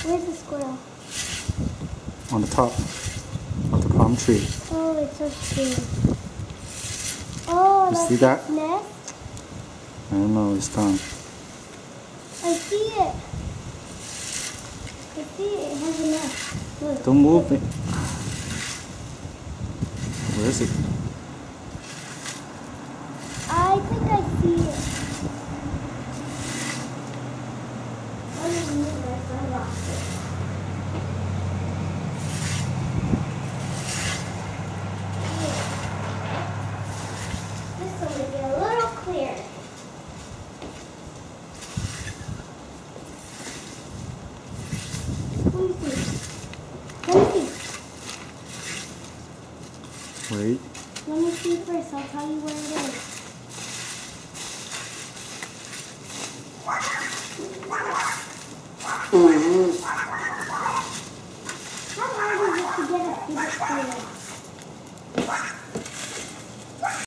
Where's the squirrel? On the top of the palm tree. Oh, it's so cute. Oh, You that's see that? its nest? I don't know, it's gone. I see it. I see it. It has a nest. Look. Don't move it. Where is it? I think I see it. I don't know if I lost it. This one will be a little clearer. Let me see. Let me see. Wait. Let me see first. I'll tell you where it is. How hard is it to get a clear?